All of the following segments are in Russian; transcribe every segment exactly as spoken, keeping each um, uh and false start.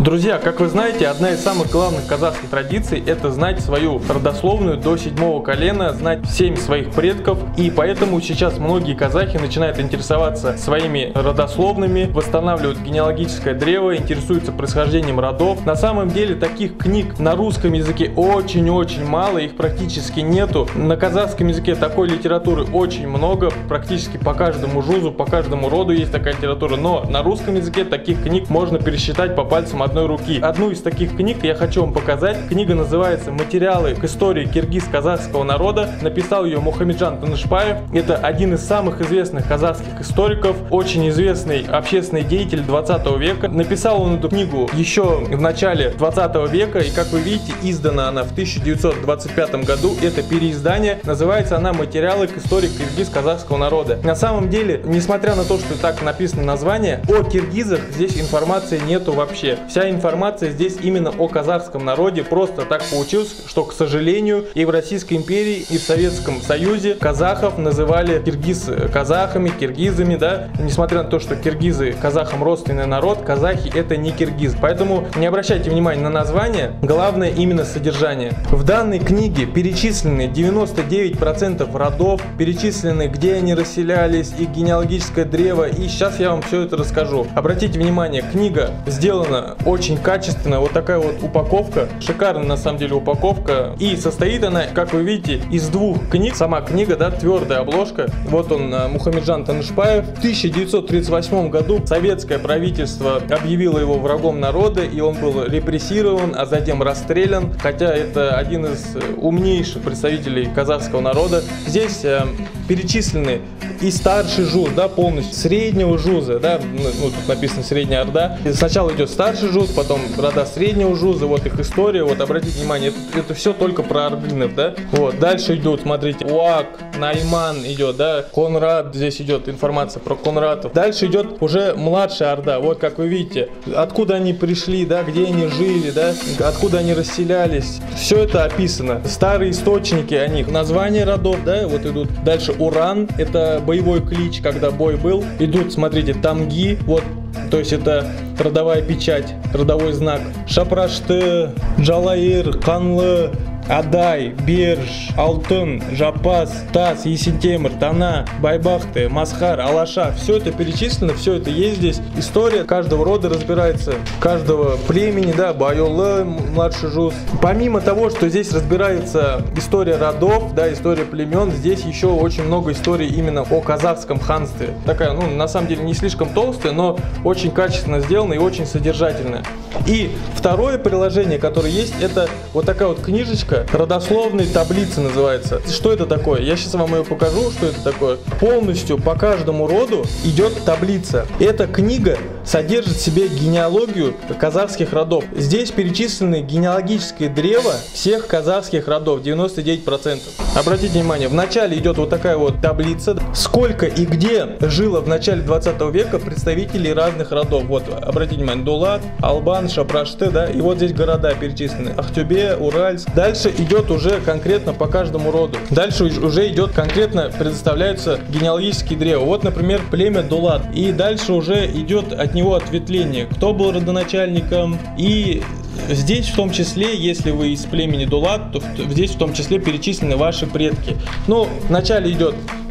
Друзья, как вы знаете, одна из самых главных казахских традиций – это знать свою родословную до седьмого колена, знать семь своих предков. И поэтому сейчас многие казахи начинают интересоваться своими родословными, восстанавливают генеалогическое древо, интересуются происхождением родов. На самом деле таких книг на русском языке очень-очень мало, их практически нету. На казахском языке такой литературы очень много, практически по каждому жузу, по каждому роду есть такая литература. Но на русском языке таких книг можно пересчитать по пальцам одной руки. Одну из таких книг я хочу вам показать. Книга называется «Материалы к истории киргиз-казахского народа». Написал ее Мухамеджан Тынышпаев. Это один из самых известных казахских историков, очень известный общественный деятель двадцатого века. Написал он эту книгу еще в начале двадцатого века, и, как вы видите, издана она в тысяча девятьсот двадцать пятом году. Это переиздание. Называется она «Материалы к истории киргиз-казахского народа». На самом деле, несмотря на то, что так написано название, о киргизах здесь информации нету вообще. Вся информация здесь именно о казахском народе. Просто так получилось, что, к сожалению, и в Российской империи, и в Советском Союзе казахов называли киргиз казахами, киргизами, да. Несмотря на то, что киргизы казахам родственный народ, казахи это не киргиз. Поэтому не обращайте внимания на название, главное именно содержание. В данной книге перечислены девяносто девять процентов родов, перечислены, где они расселялись, и генеалогическое древо. И сейчас я вам все это расскажу. Обратите внимание, книга сделана очень качественно, вот такая вот упаковка, шикарная на самом деле упаковка, и состоит она, как вы видите, из двух книг. Сама книга, да, твердая обложка. Вот он, Мухамеджан Тынышпаев. В тысяча девятьсот тридцать восьмом году советское правительство объявило его врагом народа, и он был репрессирован, а затем расстрелян, хотя это один из умнейших представителей казахского народа. Здесь э, перечислены и старший жуз, да, полностью, среднего жуза, да, ну, тут написано Средняя Орда. И сначала идет старший жуз, потом рода среднего жуза, вот их история, вот обратите внимание, это, это все только про ордынов, да. Вот, дальше идут, смотрите, Уак, Найман идет, да, Конрад, здесь идет информация про Конрадов. Дальше идет уже младшая Орда, вот как вы видите, откуда они пришли, да, где они жили, да, откуда они расселялись, все это описано. Старые источники о них, названия родов, да, вот идут. Дальше Уран, это боевой клич, когда бой был. Идут, смотрите, Тамги, вот, то есть это родовая печать, родовой знак. Шапрашты, Джалаир, Канлы, Адай, Берж, Алтын, Жапас, Тас, Есентемір, Тана, Байбахты, Масхар, Алаша. Все это перечислено, все это есть здесь. История каждого рода разбирается, каждого племени, да, Байолы, младший жуз. Помимо того, что здесь разбирается история родов, да, история племен, здесь еще очень много историй именно о казахском ханстве. Такая, ну, на самом деле не слишком толстая, но очень качественно сделана и очень содержательная. И второе приложение, которое есть, это вот такая вот книжечка, родословные таблицы называется. Что это такое? Я сейчас вам ее покажу, что это такое. Полностью по каждому роду идет таблица. Эта книга содержит в себе генеалогию казахских родов. Здесь перечислены генеалогическое древо всех казахских родов, девяносто девять процентов. Обратите внимание, в начале идет вот такая вот таблица. Сколько и где жило в начале двадцатого века представителей разных родов. Вот, обратите внимание, Дулат, Албан, Шапрашты, да, и вот здесь города перечислены. Ахтюбе, Уральск. Дальше идет уже конкретно по каждому роду. Дальше уже идет конкретно, предоставляются генеалогические древа. Вот, например, племя Дулат. И дальше уже идет от него ответвление. Кто был родоначальником. И здесь в том числе, если вы из племени Дулат, то здесь в том числе перечислены ваши предки. Ну, вначале идет,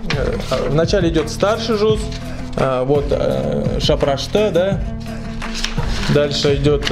вначале идет старший жуз. Вот Шапрашта, да. Дальше идет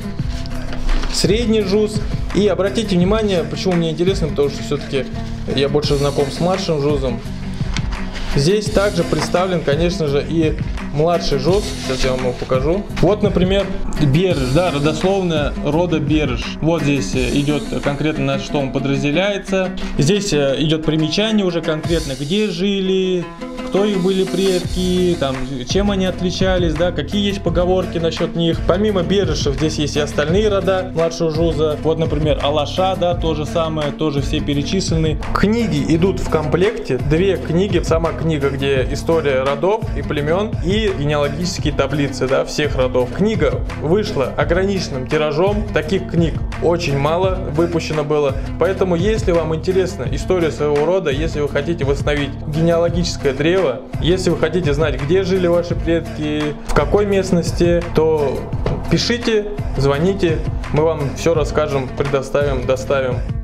средний жуз. И обратите внимание, почему мне интересно, потому что все-таки я больше знаком с младшим жузом. Здесь также представлен, конечно же, и младший жуз. Сейчас я вам его покажу. Вот, например, Берж, да, родословная рода Берж. Вот здесь идет конкретно, на что он подразделяется. Здесь идет примечание уже конкретно, где жили, кто их были предки, там, чем они отличались, да, какие есть поговорки насчет них. Помимо Берышев здесь есть и остальные рода младшего жуза. Вот, например, Алаша, да, то же самое, тоже все перечислены. Книги идут в комплекте, две книги. Сама книга, где история родов и племен, и генеалогические таблицы, да, всех родов. Книга вышла ограниченным тиражом, таких книг очень мало выпущено было. Поэтому, если вам интересна история своего рода, если вы хотите восстановить генеалогическое древо, если вы хотите знать, где жили ваши предки, в какой местности, то Пишите, звоните, мы вам все расскажем, предоставим, доставим.